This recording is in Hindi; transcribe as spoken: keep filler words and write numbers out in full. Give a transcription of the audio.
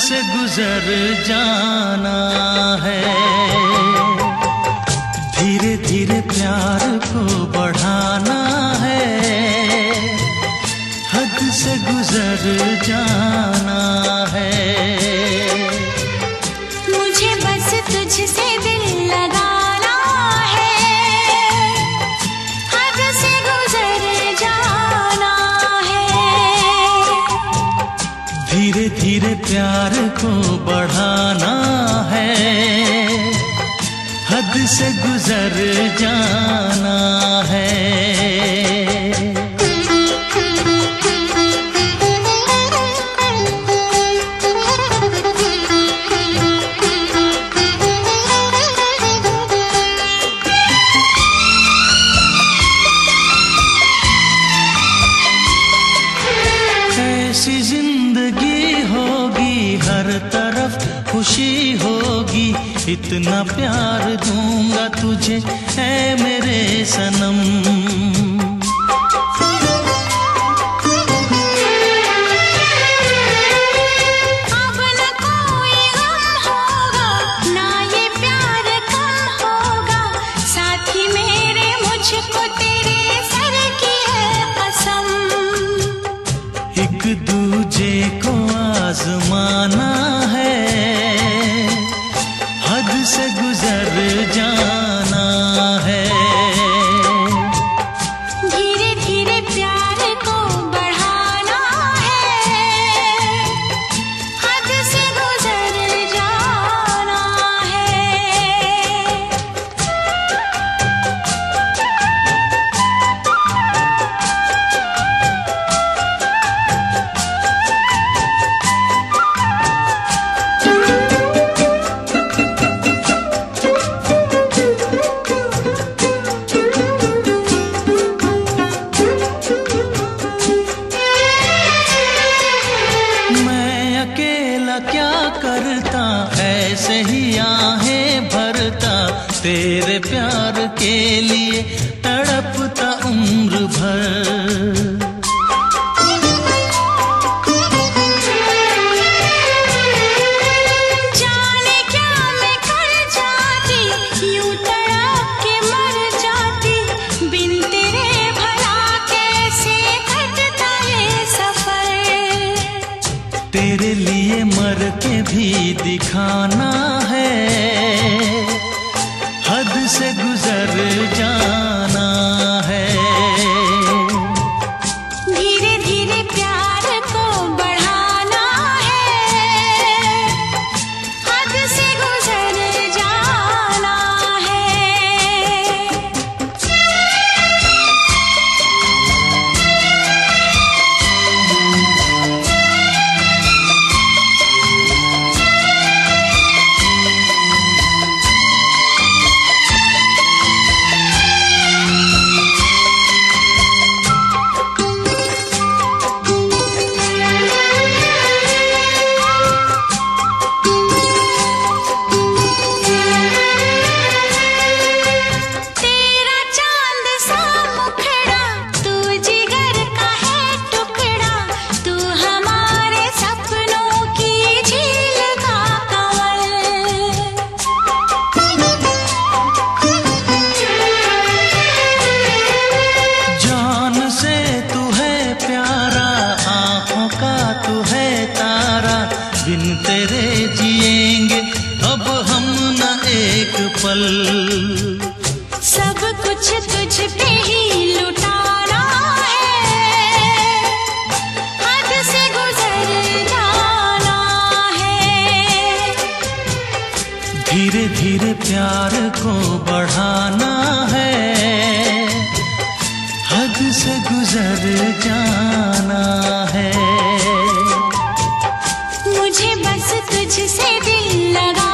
से गुजर जाना है। धीरे धीरे प्यार को बढ़ाना है, हद से गुजर जाना है। मुझे बस तुझसे दिल लगाना है, हद से गुजर जाना है। धीरे धीरे प्यार को बढ़ाना है, हद से गुजर जाना है। ऐसी जिंदगी होगी, हर तरफ खुशी होगी, इतना प्यार दूंगा तुझे ऐ मेरे सनम। अब न कोई गम होगा, ना ये प्यार कम होगा, साथी मेरे मुझको तेरे सर की है कसम। एक दूजे को आजमाना है, हद से गुजर जाना है। धीरे धीरे प्यार को बढ़ाना है, हद से गुजर जाना है। मैं अकेला क्या करता, ऐसे ही आहें भरता, तेरे प्यार के लिए तड़पता उम्र भर। जाने क्या मैं कर जाती, यूं तड़प के मर जाती, बिन तेरे भला कैसे कटता ये सफर। तेरे लिए मर के भी दिखाना है, हद से गुजर जाना है। धीरे धीरे प्यार को बढ़ाना है, हद से गुजर जाना है। तेरा चांद सा मुखड़ा, तू जिगर का है टुकड़ा, तू हमारे सपनों की झील का कंवल। जान से तू है प्यारा, आँखों का तू है तारा, बिन तेरे जिएंगे अब हम न एक पल। सब कुछ तुझ पे ही लुटाना है, हद से गुजर जाना है। धीरे धीरे प्यार को बढ़ाना है, हद से गुजर जाना है। मुझे बस तुझसे दिल लगा